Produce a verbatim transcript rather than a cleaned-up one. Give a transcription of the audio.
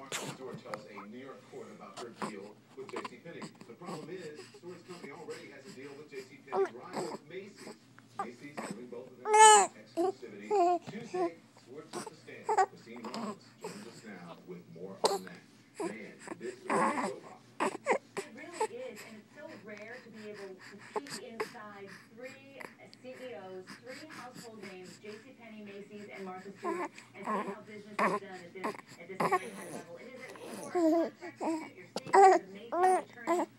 Stewart tells a New York court about her deal with Jace. The problem is, Stewart's company already has a deal with Jace rival Macy's. Macy's giving both of them exclusivity. Tuesday, Stewart took the stand. Christine Rollins joins us now with more on that. Man, this is so hot. It really is, and it's so rare to be able to peek inside three C E Os, three household names, JCPenney, Macy's, and Martha Stewart, and see how business is done at this at this very high level. It is an important contract that you're seeing as a Macy's attorney